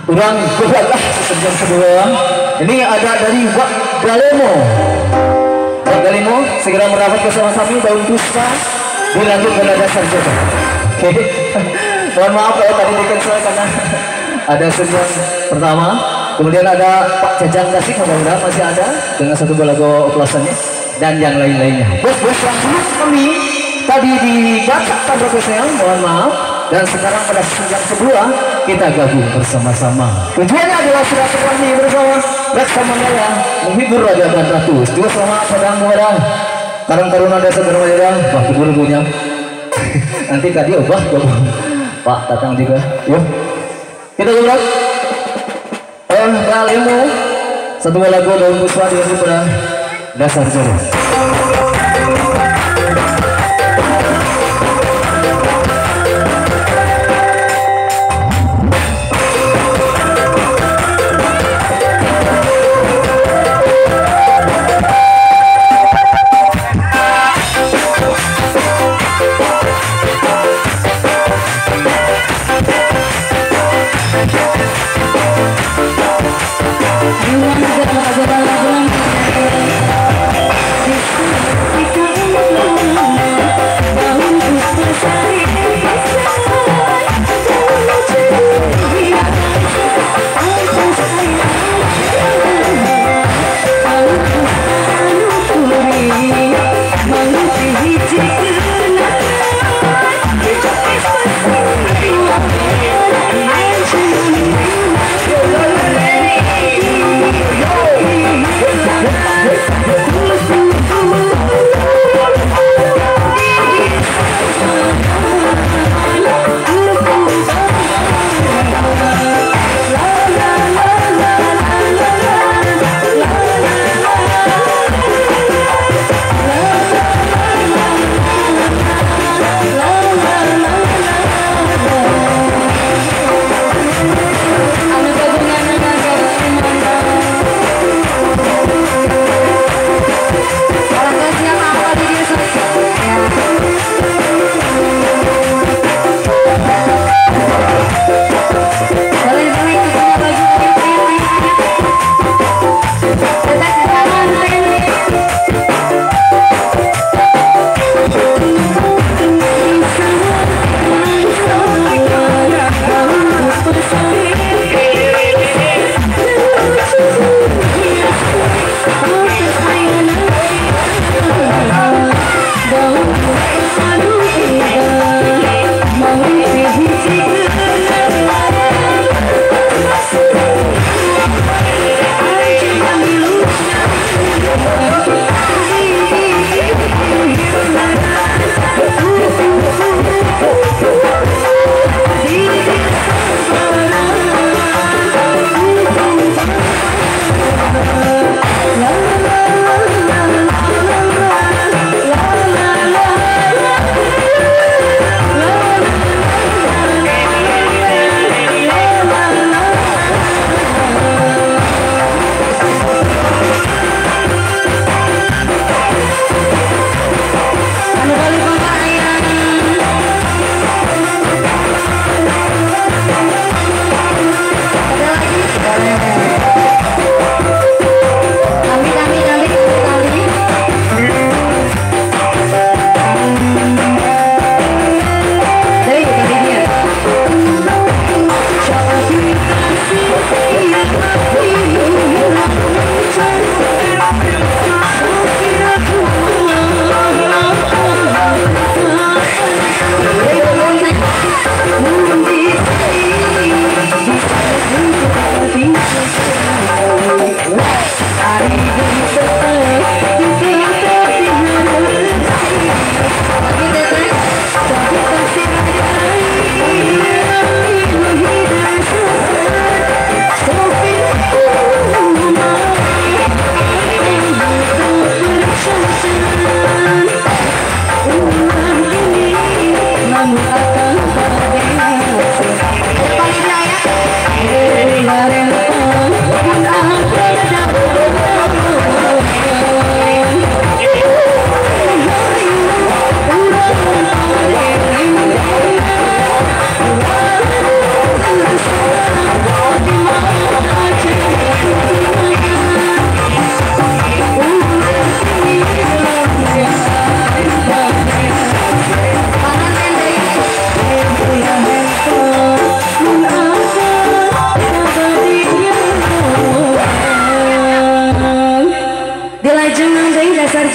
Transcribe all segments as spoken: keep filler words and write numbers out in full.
Kurang beratlah sejajar kedua. Ini ada dari Wak Galemo. Wak Galemo segera merapat ke sama kami daun puspa dilanjut ke nada sarjana. Oke, mohon maaf ya tadi di cancel karena ada scene yang pertama. Kemudian ada Pak Jajang Kasih, mudah-mudahan masih ada dengan satu balago oplosannya dan yang lain-lainnya. Bos-bos yang dulu kami tadi dibacakan profesional, mohon maaf. Dan sekarang pada sidang kedua kita gabung bersama-sama. Tujuannya adalah silaturahmi bersama bersama saya menghibur raja dan ratu. Juga sama sedang muara Karang Taruna Desa Bermayra. Wah, keburu punya. Nanti tadi obah gabung. Pak datang juga. Yuk. Kita gabung. Eh, Galemo. Satu lagu daun puspa dengan pada dasar jero. This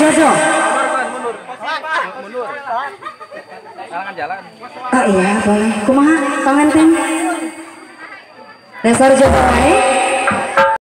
Sarjo. Oh iya boleh. Kumaha pengantin? Sarjo bae.